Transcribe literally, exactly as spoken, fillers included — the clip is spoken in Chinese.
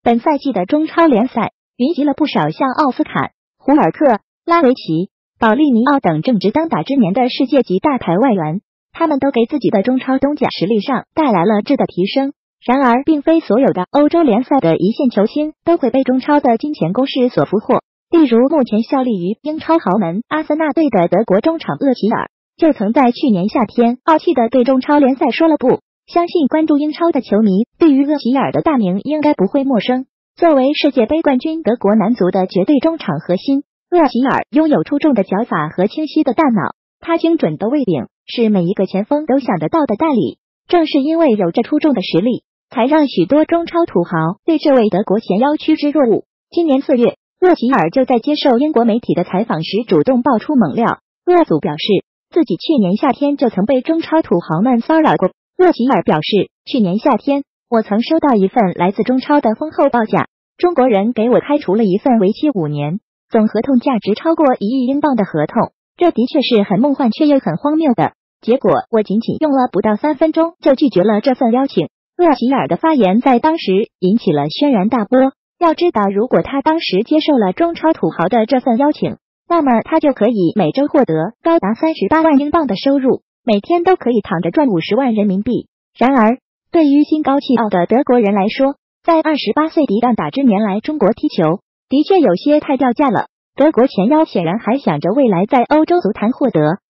本赛季的中超联赛云集了不少像奥斯卡、胡尔克、拉维奇、保利尼奥等正值当打之年的世界级大牌外援，他们都给自己的中超东甲实力上带来了质的提升。然而，并非所有的欧洲联赛的一线球星都会被中超的金钱攻势所俘获。例如，目前效力于英超豪门阿森纳队的德国中场厄齐尔，就曾在去年夏天傲气的对中超联赛说了不。相信关注英超的球迷对于厄齐尔的大名应该不会陌生。作为世界杯冠军德国男足的绝对中场核心，厄齐尔拥有出众的脚法和清晰的大脑，他精准的喂饼是每一个前锋都想得到的代理。正是因为有着出众的实力，才让许多中超土豪对这位德国前腰趋之若鹜。今年四月，厄齐尔就在接受英国媒体的采访时主动爆出猛料。厄祖表示，自己去年夏天就曾被中超土豪们骚扰过。厄齐尔表示，去年夏天我曾收到一份来自中超的丰厚报价，中国人给我开除了一份为期五年、总合同价值超过一亿英镑的合同，这的确是很梦幻却又很荒谬的。结果我仅仅用了不到三分钟就拒绝了这份邀请。厄齐尔的发言在当时引起了轩然大波。要知道，如果他当时接受了中超土豪的这份邀请，那么他就可以每周获得高达三十八万英镑的收入，每天都可以躺着赚五十万人民币。然而，对于心高气傲的德国人来说，在二十八岁当打之年来中国踢球，的确有些太掉价了。德国前腰显然还想着未来在欧洲足坛获得